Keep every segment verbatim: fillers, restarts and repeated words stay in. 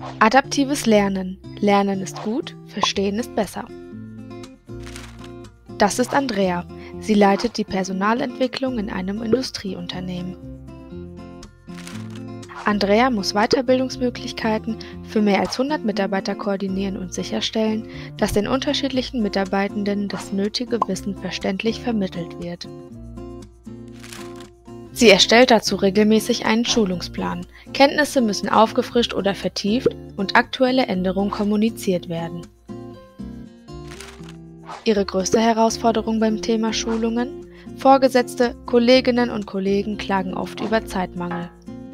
Adaptives Lernen. Lernen ist gut, Verstehen ist besser. Das ist Andrea. Sie leitet die Personalentwicklung in einem Industrieunternehmen. Andrea muss Weiterbildungsmöglichkeiten für mehr als hundert Mitarbeiter koordinieren und sicherstellen, dass den unterschiedlichen Mitarbeitenden das nötige Wissen verständlich vermittelt wird. Sie erstellt dazu regelmäßig einen Schulungsplan. Kenntnisse müssen aufgefrischt oder vertieft und aktuelle Änderungen kommuniziert werden. Ihre größte Herausforderung beim Thema Schulungen? Vorgesetzte, Kolleginnen und Kollegen klagen oft über Zeitmangel.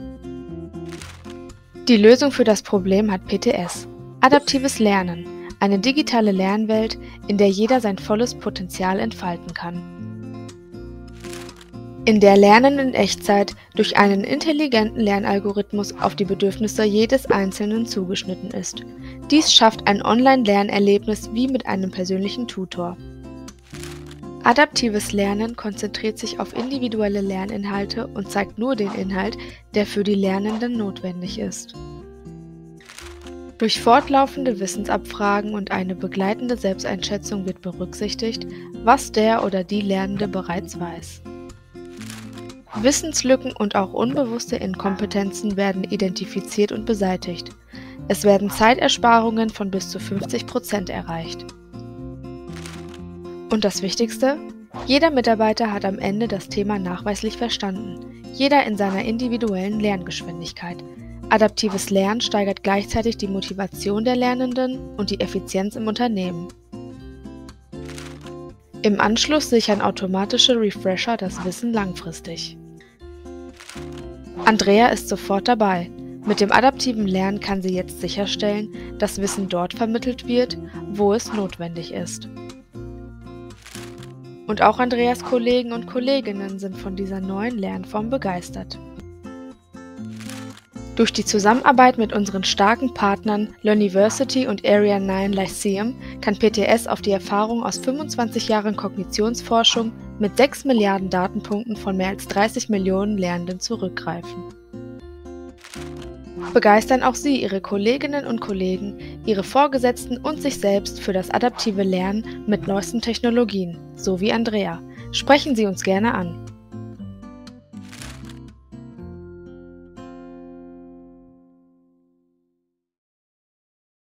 Die Lösung für das Problem hat P T S. Adaptives Lernen. Eine digitale Lernwelt, in der jeder sein volles Potenzial entfalten kann. In der Lernen in Echtzeit durch einen intelligenten Lernalgorithmus auf die Bedürfnisse jedes Einzelnen zugeschnitten ist. Dies schafft ein Online-Lernerlebnis wie mit einem persönlichen Tutor. Adaptives Lernen konzentriert sich auf individuelle Lerninhalte und zeigt nur den Inhalt, der für die Lernenden notwendig ist. Durch fortlaufende Wissensabfragen und eine begleitende Selbsteinschätzung wird berücksichtigt, was der oder die Lernende bereits weiß. Wissenslücken und auch unbewusste Inkompetenzen werden identifiziert und beseitigt. Es werden Zeitersparungen von bis zu fünfzig Prozent erreicht. Und das Wichtigste? Jeder Mitarbeiter hat am Ende das Thema nachweislich verstanden, jeder in seiner individuellen Lerngeschwindigkeit. Adaptives Lernen steigert gleichzeitig die Motivation der Lernenden und die Effizienz im Unternehmen. Im Anschluss sichern automatische Refresher das Wissen langfristig. Andrea ist sofort dabei. Mit dem adaptiven Lernen kann sie jetzt sicherstellen, dass Wissen dort vermittelt wird, wo es notwendig ist. Und auch Andreas Kollegen und Kolleginnen sind von dieser neuen Lernform begeistert. Durch die Zusammenarbeit mit unseren starken Partnern Learniversity und Area neun Lyceum kann P T S auf die Erfahrung aus fünfundzwanzig Jahren Kognitionsforschung mit sechs Milliarden Datenpunkten von mehr als dreißig Millionen Lernenden zurückgreifen. Begeistern auch Sie Ihre Kolleginnen und Kollegen, Ihre Vorgesetzten und sich selbst für das adaptive Lernen mit neuesten Technologien, so wie Andrea. Sprechen Sie uns gerne an.